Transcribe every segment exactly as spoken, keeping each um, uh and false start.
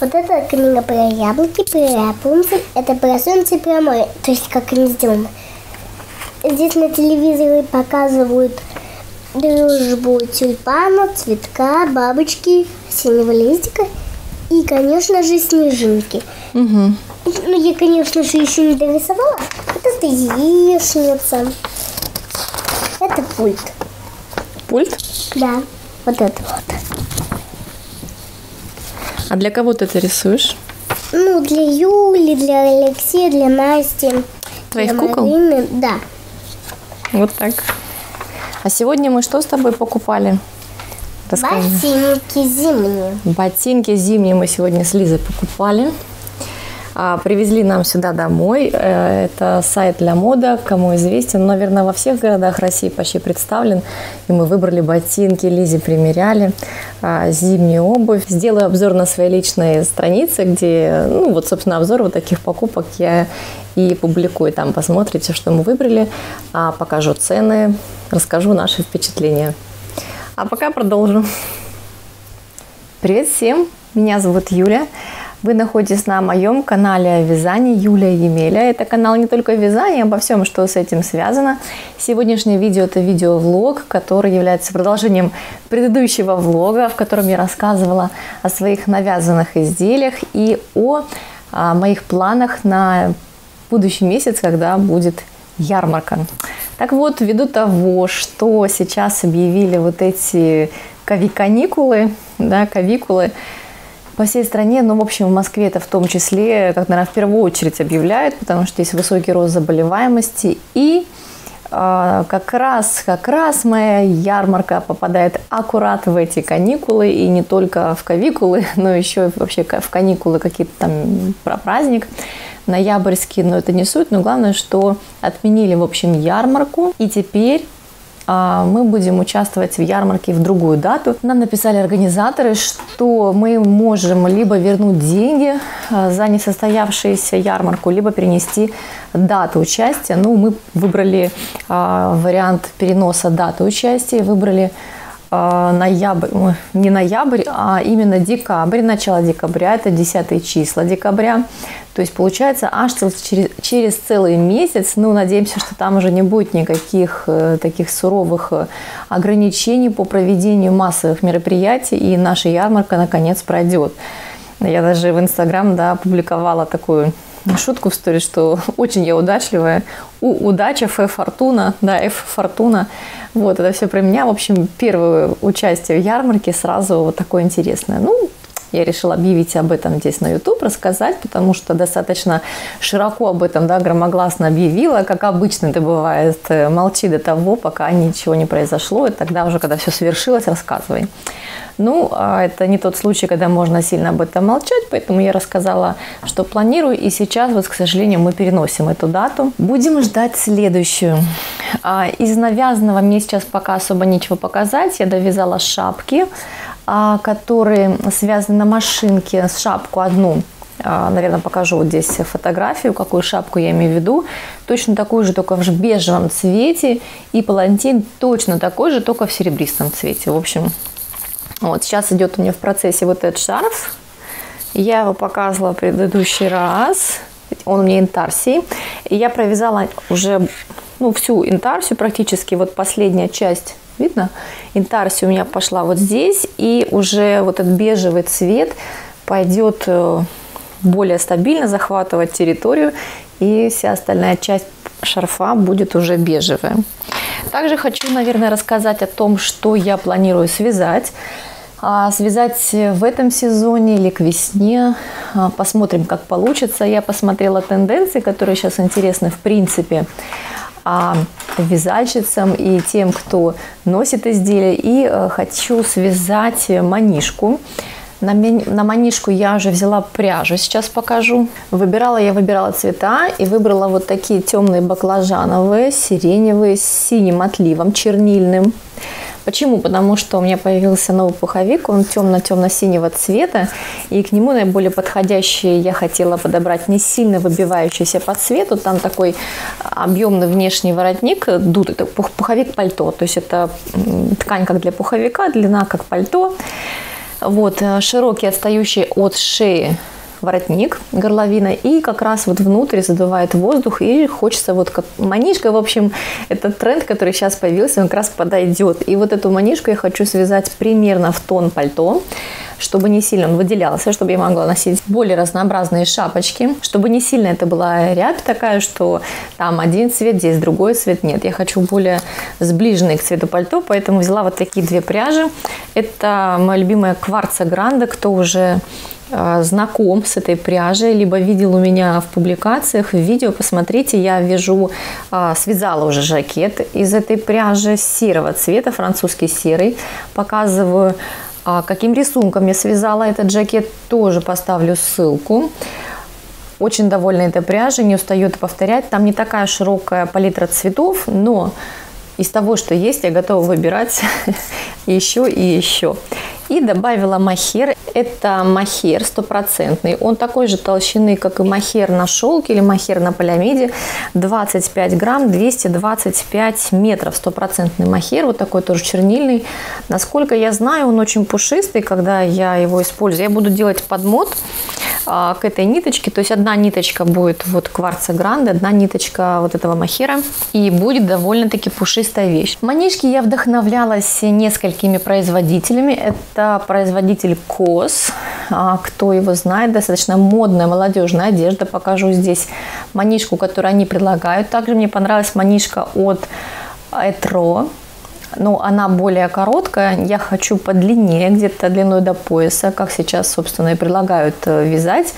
Вот эта книга про яблоки, про Рапунцель, это про солнце и про море, то есть как они сделаны. Здесь на телевизоре показывают дружбу тюльпана, цветка, бабочки, синего листика и, конечно же, снежинки. Угу. Ну, я, конечно же, еще не дорисовала. Вот это яичница. Это пульт. Пульт? Да, вот это вот. А для кого ты это рисуешь? Ну, для Юли, для Алексея, для Насти. Твоих для кукол? Марины. Да. Вот так. А сегодня мы что с тобой покупали? Расскажи. Ботинки зимние. Ботинки зимние мы сегодня с Лизой покупали. А, привезли нам сюда домой. Это сайт «Ля Мода», кому известен. Наверное, во всех городах России почти представлен. И мы выбрали ботинки, Лизе примеряли, а, зимнюю обувь. Сделаю обзор на своей личной странице, где, ну, вот, собственно, обзор вот таких покупок я и публикую. Там посмотрите, что мы выбрали. А, покажу цены, расскажу наши впечатления. А пока продолжу. Привет всем! Меня зовут Юля. Вы находитесь на моем канале о вязании Юлия Емеля. Это канал не только о вязании, обо всем, что с этим связано. Сегодняшнее видео – это видеовлог, который является продолжением предыдущего влога, в котором я рассказывала о своих навязанных изделиях и о, о моих планах на будущий месяц, когда будет ярмарка. Так вот, ввиду того, что сейчас объявили вот эти ковид-каникулы, да, ковикулы, по всей стране, ну, в общем, в Москве это в том числе, как, наверное, в первую очередь объявляют, потому что есть высокий рост заболеваемости. И э, как раз, как раз моя ярмарка попадает аккурат в эти каникулы, и не только в ковикулы, но еще вообще в каникулы какие-то там про праздник ноябрьский, но это не суть, но главное, что отменили, в общем, ярмарку, и теперь мы будем участвовать в ярмарке в другую дату. Нам написали организаторы, что мы можем либо вернуть деньги за несостоявшуюся ярмарку, либо перенести дату участия. Ну, мы выбрали вариант переноса даты участия, выбрали ноябрь, не ноябрь, а именно декабрь, начало декабря, это десятые числа декабря. То есть получается аж через, через целый месяц. Ну, надеемся, что там уже не будет никаких э, таких суровых ограничений по проведению массовых мероприятий, и наша ярмарка наконец пройдет. Я даже в Инстаграм, да, опубликовала такую шутку в сторис, что очень я удачливая. У, удача, Ф фортуна, да, Ф фортуна. Вот, это все про меня. В общем, первое участие в ярмарке сразу вот такое интересное. Ну, я решила объявить об этом здесь на YouTube, рассказать, потому что достаточно широко об этом, да, громогласно объявила. Как обычно это бывает, молчи до того, пока ничего не произошло, и тогда уже, когда все свершилось, рассказывай. Ну, это не тот случай, когда можно сильно об этом молчать, поэтому я рассказала, что планирую, и сейчас, вот, к сожалению, мы переносим эту дату. Будем ждать следующую. Из навязанного мне сейчас пока особо нечего показать. Я довязала шапки, которые связаны на машинке, с шапку одну. Наверное, покажу вот здесь фотографию, какую шапку я имею в виду. Точно такую же, только в бежевом цвете. И палантин точно такой же, только в серебристом цвете. В общем, вот сейчас идет у меня в процессе вот этот шарф. Я его показывала в предыдущий раз. Он у меня интарсий. И я провязала уже, ну, всю интарсию практически. Вот последняя часть. Видно? Интарсия у меня пошла вот здесь. И уже вот этот бежевый цвет пойдет более стабильно захватывать территорию. И вся остальная часть шарфа будет уже бежевая. Также хочу, наверное, рассказать о том, что я планирую связать. Связать в этом сезоне или к весне. Посмотрим, как получится. Я посмотрела тенденции, которые сейчас интересны в принципе вязальщицам и тем, кто носит изделия. И хочу связать манишку. На, на манишку я уже взяла пряжу, сейчас покажу. Выбирала я выбирала цвета и выбрала вот такие темные баклажановые, сиреневые, с синим отливом, чернильным. Почему? Потому что у меня появился новый пуховик, он темно-темно-синего цвета, и к нему наиболее подходящий я хотела подобрать не сильно выбивающийся по цвету. Там такой объемный внешний воротник, дут, это пуховик-пальто, то есть это ткань как для пуховика, длина как пальто. Вот, широкий, отстающий от шеи воротник, горловина, и как раз вот внутрь задувает воздух, и хочется вот как манишка, в общем, это тренд, который сейчас появился, он как раз подойдет. И вот эту манишку я хочу связать примерно в тон пальто, чтобы не сильно он выделялся, чтобы я могла носить более разнообразные шапочки, чтобы не сильно это была рябь такая, что там один цвет, здесь другой цвет. Нет, я хочу более сближенный к цвету пальто, поэтому взяла вот такие две пряжи. Это моя любимая Кварца Гранде, кто уже знаком с этой пряжей, либо видел у меня в публикациях, в видео, посмотрите, я вяжу, связала уже жакет из этой пряжи серого цвета, французский серый, показываю, каким рисунком я связала этот жакет, тоже поставлю ссылку. Очень довольна этой пряжей, не устаю это повторять, там не такая широкая палитра цветов, но из того, что есть, я готова выбирать еще и еще. И добавила мохер. Это мохер стопроцентный. Он такой же толщины, как и мохер на шелке или мохер на полиамиде. двадцать пять грамм, двести двадцать пять метров. Стопроцентный мохер. Вот такой тоже чернильный. Насколько я знаю, он очень пушистый, когда я его использую. Я буду делать подмот а, к этой ниточке. То есть одна ниточка будет вот Кварца Гранде, одна ниточка вот этого мохера. И будет довольно-таки пушистая вещь. Манишки я вдохновлялась несколькими производителями. Это производитель Кос, кто его знает, достаточно модная молодежная одежда. Покажу здесь манишку, которую они предлагают. Также мне понравилась манишка от Этро, но она более короткая. Я хочу подлиннее, где-то длиной до пояса, как сейчас, собственно, и предлагают вязать.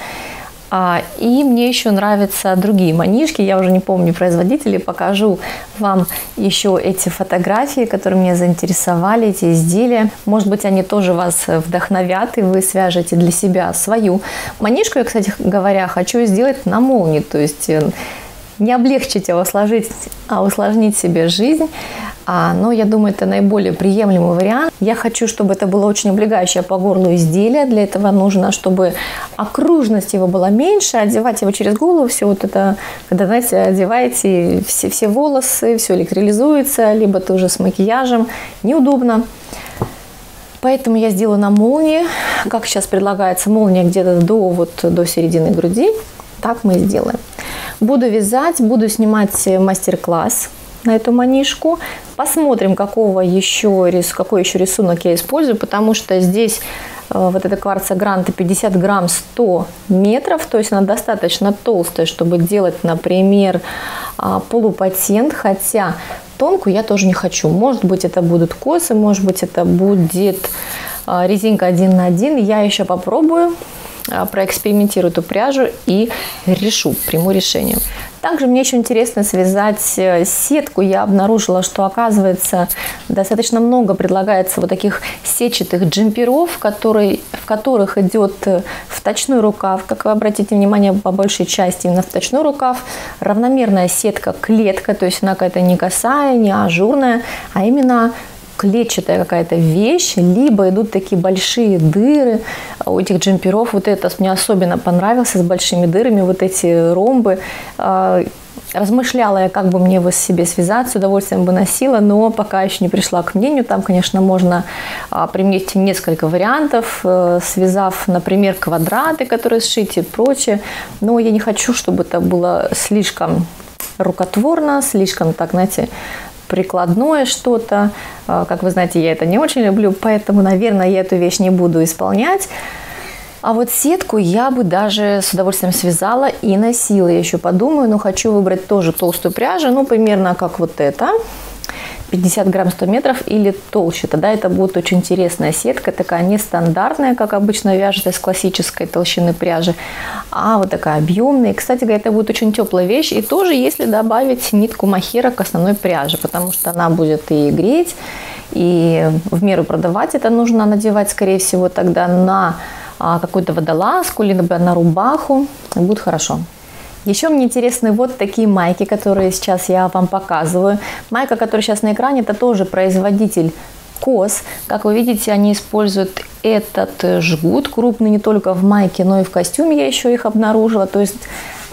И мне еще нравятся другие манишки, я уже не помню производителей, покажу вам еще эти фотографии, которые меня заинтересовали, эти изделия. Может быть, они тоже вас вдохновят, и вы свяжете для себя свою манишку. Я, кстати говоря, хочу сделать на молнии, то есть не облегчить, а усложнить, а усложнить себе жизнь. А, но я думаю, это наиболее приемлемый вариант. Я хочу, чтобы это было очень облегающее по горлу изделие. Для этого нужно, чтобы окружность его была меньше. Одевать его через голову, все вот это, когда, знаете, одеваете все, все волосы, все электролизуется, либо тоже с макияжем. Неудобно. Поэтому я сделаю на молнии. Как сейчас предлагается, молния где-то до, вот, до середины груди. Так мы и сделаем. Буду вязать, буду снимать мастер-класс на эту манишку. Посмотрим, какого еще, какой еще рисунок я использую, потому что здесь вот эта Кварца Гранде пятьдесят грамм, сто метров, то есть она достаточно толстая, чтобы делать, например, полупатент, хотя тонкую я тоже не хочу. Может быть, это будут косы, может быть, это будет резинка один на один. Я еще попробую, проэкспериментирую эту пряжу и решу, приму решение. Также мне еще интересно связать сетку. Я обнаружила, что, оказывается, достаточно много предлагается вот таких сетчатых джемперов, которые, в которых идет вточной рукав. Как вы обратите внимание, по большей части именно вточной рукав. Равномерная сетка-клетка, то есть она какая-то не косая, не ажурная, а именно клетчатая какая-то вещь, либо идут такие большие дыры у этих джемперов. Вот это мне особенно понравился, с большими дырами, вот эти ромбы. Размышляла я, как бы мне его себе связать, с удовольствием бы носила, но пока еще не пришла к мнению. Там, конечно, можно применить несколько вариантов, связав, например, квадраты, которые сшить и прочее. Но я не хочу, чтобы это было слишком рукотворно, слишком, так, знаете, прикладное что-то. Как вы знаете, я это не очень люблю, поэтому, наверное, я эту вещь не буду исполнять. А вот сетку я бы даже с удовольствием связала и носила. Я еще подумаю, но хочу выбрать тоже толстую пряжу, ну, примерно как вот эта. пятьдесят грамм, сто метров или толще. Тогда это будет очень интересная сетка, такая нестандартная, как обычно вяжется из классической толщины пряжи, а вот такая объемная. И, кстати говоря, это будет очень теплая вещь. И тоже, если добавить нитку мохера к основной пряже, потому что она будет и греть, и в меру продавать это нужно надевать, скорее всего, тогда на какую-то водолазку, либо на рубаху. Будет хорошо. Еще мне интересны вот такие майки, которые сейчас я вам показываю. Майка, которая сейчас на экране, это тоже производитель Кос. Как вы видите, они используют этот жгут крупный не только в майке, но и в костюме. Я еще их обнаружила. То есть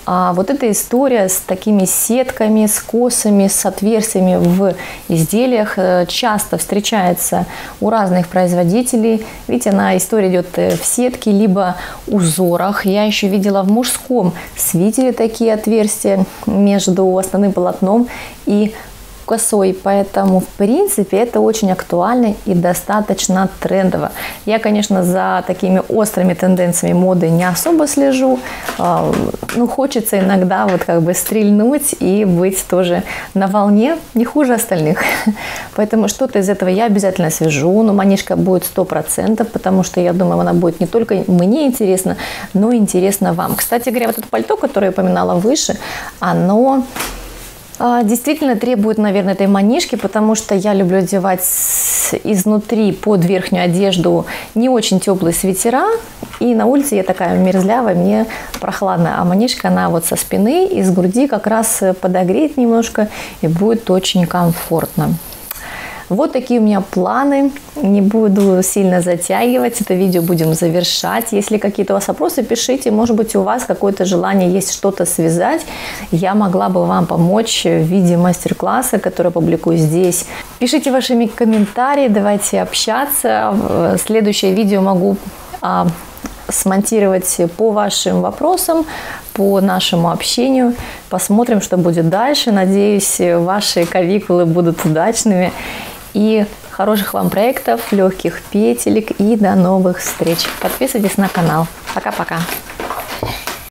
А вот эта история с такими сетками, с косами, с отверстиями в изделиях часто встречается у разных производителей. Видите, она история идет в сетке, либо узорах. Я еще видела в мужском свитере такие отверстия между основным полотном и косой, поэтому в принципе это очень актуально и достаточно трендово. Я, конечно, за такими острыми тенденциями моды не особо слежу, ну, хочется иногда вот как бы стрельнуть и быть тоже на волне, не хуже остальных. Поэтому что-то из этого я обязательно свяжу, но манишка будет сто процентов, потому что я думаю, она будет не только мне интересна, но и интересна вам. Кстати говоря, вот это пальто, которое я упоминала выше, оно действительно требует, наверное, этой манишки, потому что я люблю одевать изнутри под верхнюю одежду не очень теплые свитера, и на улице я такая мерзлявая, мне прохладно, а манишка, она вот со спины и с груди как раз подогреет немножко и будет очень комфортно. Вот такие у меня планы. Не буду сильно затягивать. Это видео будем завершать. Если какие-то у вас вопросы, пишите. Может быть, у вас какое-то желание есть что-то связать. Я могла бы вам помочь в виде мастер-класса, который публикую здесь. Пишите ваши комментарии, давайте общаться. Следующее видео могу а, смонтировать по вашим вопросам, по нашему общению. Посмотрим, что будет дальше. Надеюсь, ваши каникулы будут удачными. И хороших вам проектов, легких петелек и до новых встреч. Подписывайтесь на канал. Пока-пока.